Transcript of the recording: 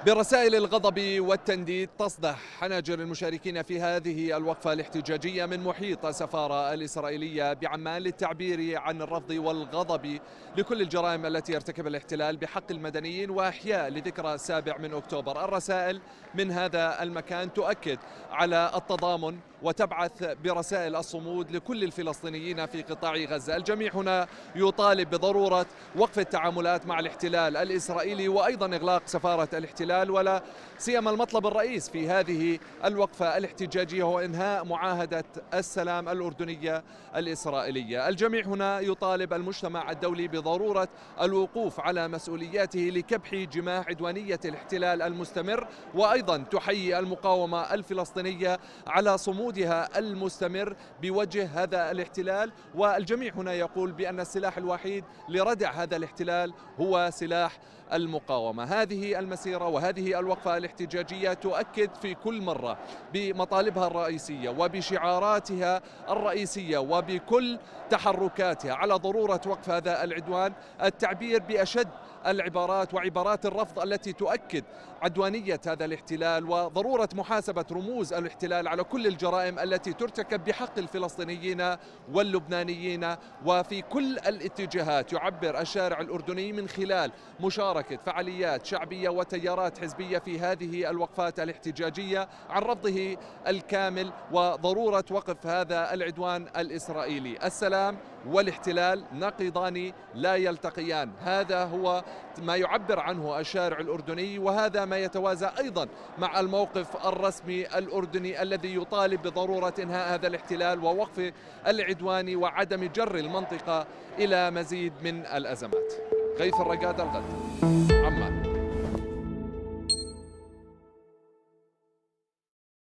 برسائل الغضب والتنديد تصدح حناجر المشاركين في هذه الوقفة الاحتجاجية من محيط السفارة الإسرائيلية بعمان للتعبير عن الرفض والغضب لكل الجرائم التي يرتكبها الاحتلال بحق المدنيين وإحياء لذكرى 7 من أكتوبر. الرسائل من هذا المكان تؤكد على التضامن وتبعث برسائل الصمود لكل الفلسطينيين في قطاع غزة. الجميع هنا يطالب بضرورة وقف التعاملات مع الاحتلال الإسرائيلي وأيضا إغلاق سفارة الاحتلال، ولا سيما المطلب الرئيس في هذه الوقفة الاحتجاجية هو إنهاء معاهدة السلام الأردنية الإسرائيلية. الجميع هنا يطالب المجتمع الدولي بضرورة الوقوف على مسؤولياته لكبح جماح عدوانية الاحتلال المستمر، وأيضا تحيي المقاومة الفلسطينية على صمودها المستمر بوجه هذا الاحتلال. والجميع هنا يقول بأن السلاح الوحيد لردع هذا الاحتلال هو سلاح المقاومة. هذه المسيرة وهذه الوقفة الاحتجاجية تؤكد في كل مرة بمطالبها الرئيسية وبشعاراتها الرئيسية وبكل تحركاتها على ضرورة وقف هذا العدوان، التعبير بأشد العبارات وعبارات الرفض التي تؤكد عدوانية هذا الاحتلال وضرورة محاسبة رموز الاحتلال على كل الجرائم التي ترتكب بحق الفلسطينيين واللبنانيين. وفي كل الاتجاهات يعبر الشارع الأردني من خلال مشاركة فعاليات شعبية وتيارات حزبية في هذه الوقفات الاحتجاجية عن رفضه الكامل وضرورة وقف هذا العدوان الإسرائيلي. السلام والاحتلال نقيضان لا يلتقيان، هذا هو ما يعبر عنه الشارع الأردني، وهذا ما يتوازى أيضا مع الموقف الرسمي الأردني الذي يطالب بضرورة إنهاء هذا الاحتلال ووقف العدوان وعدم جر المنطقة إلى مزيد من الأزمات. غيث الرقاد، الغد.